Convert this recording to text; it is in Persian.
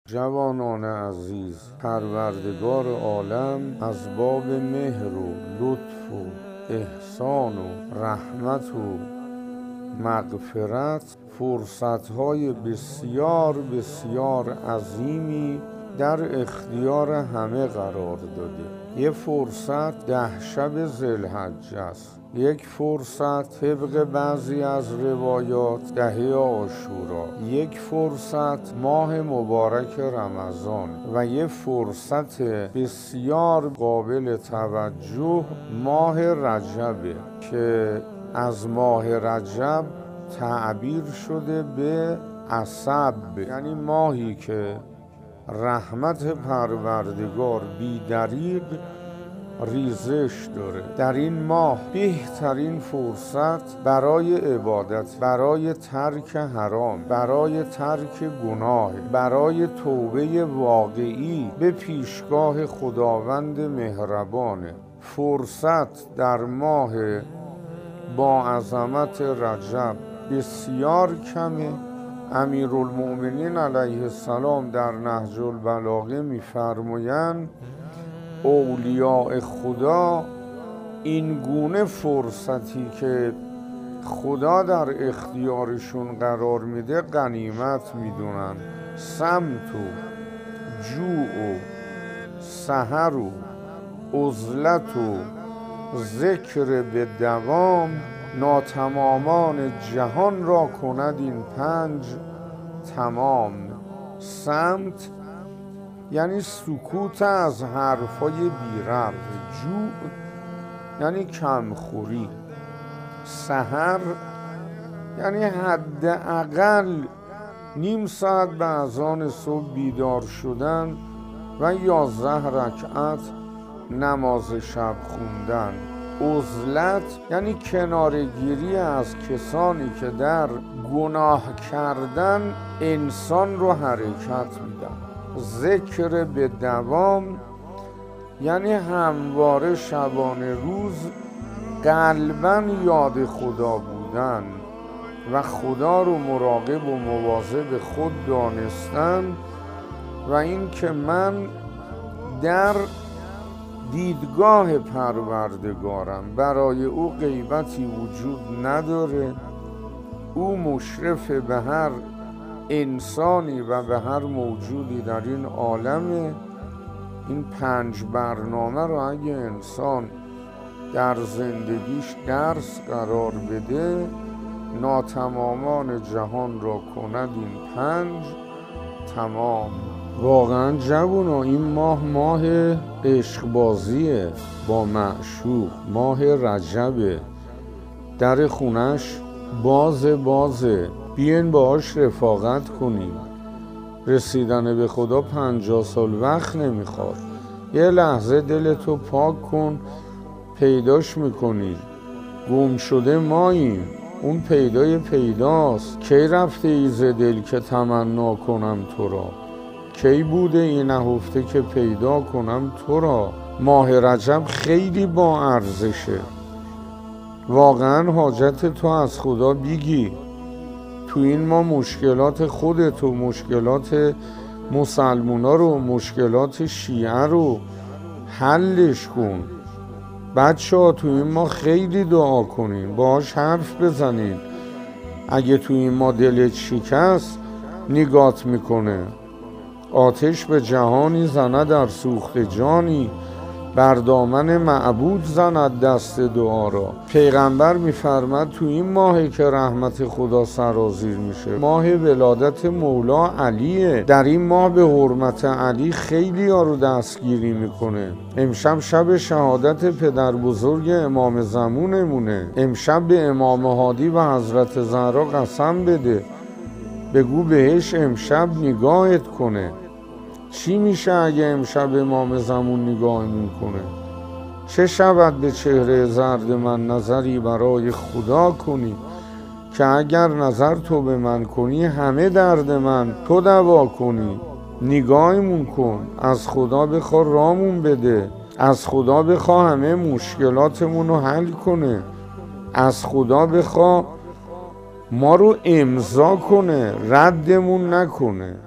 جوانان عزیز، پروردگار عالم از باب مهر و لطف و احسان و رحمت و مغفرت فرصت‌های بسیار بسیار عظیمی در اختیار همه قرار داده. یه فرصت 10 شب ذوالحجه است، یک فرصت طبق بعضی از روایات 10 عاشورا، یک فرصت ماه مبارک رمضان و یک فرصت بسیار قابل توجه ماه رجبه که از ماه رجب تعبیر شده به عصب، یعنی ماهی که رحمت پروردگار بی‌دریغ ریزش داره. در این ماه بهترین فرصت برای عبادت، برای ترک حرام، برای ترک گناه، برای توبه واقعی به پیشگاه خداوند مهربانه. فرصت در ماه با عظمت رجب بسیار کمه. امیرالمؤمنین علیه السلام در نهج البلاغه می‌فرمایند اولیاء خدا این گونه فرصتی که خدا در اختیارشون قرار میده غنیمت میدونن. صمت و جوع و سحر و عزلت و ذکر به دوام ناتمامان جهان را کند این 5 تمام. صمت یعنی سکوت از حرفای بی‌ربط، جوع یعنی کمخوری، سحر یعنی حداقل نیم ساعت به اذان صبح بیدار شدن و 11 رکعت نماز شب خوندن. عزلت یعنی کنارگیری از کسانی که در گناه کردن انسان رو حرکت میدن. ذکر به دوام یعنی همواره شبانه روز قلباً یاد خدا بودن و خدا رو مراقب و مواظب خود دانستن و این که من در دیدگاه پروردگارم، برای او غیبتی وجود نداره، او مشرف به هر انسانی و به هر موجودی در این عالمه. این 5 برنامه رو اگه انسان در زندگیش درس قرار بده ناتمامان جهان را کند این 5 تمام. واقعا جوونا این ماه عشقبازیه با معشوق، ماه رجبه، در خونش بازه بیاین باهاش رفاقت کنیم. رسیدن به خدا 50 سال وقت نمیخواد. یه لحظه دلتو پاک کن، پیداش میکنی. گم شده ماییم، اون پیداست. کی رفته ای ز دل که تمنا کنم تو را، کی بوده این نهفته که پیدا کنم تو را. ماه رجب خیلی با ارزشه. واقعا حاجت تو از خدا بگی. تو این ما مشکلات خودت و مشکلات مسلمونا رو، مشکلات شیعه رو حلش کن. بچه‌ها تو این ما خیلی دعا کنین، باهاش حرف بزنین. اگه تو این ما دلت شکست نگات میکنه. آتش به جهانی زند در سوخت جانی، بر دامن معبود زند دست دعا را. پیغمبر میفرماد تو این ماهی که رحمت خدا سرازیر میشه. ماه ولادت مولا علیه. در این ماه به حرمت علی خیلی ها رو دستگیری میکنه. امشب شب شهادت پدر بزرگ امام زمونمونه. امشب به امام هادی و حضرت زهرا قسم بده، بگو بهش امشب نگاهت کنه. چی میشه اگه امشب امام زمان نگاهمون کنه؟ چه شود به چهره زرد من نظری برای خدا کنی، که اگر نظر تو به من کنی همه درد من تو دوا کنی. نگاهمون کن، از خدا بخوا رامون بده، از خدا بخوا همه مشکلاتمون رو حل کنه، از خدا بخوا ما رو امضا کنه، ردمون نکنه.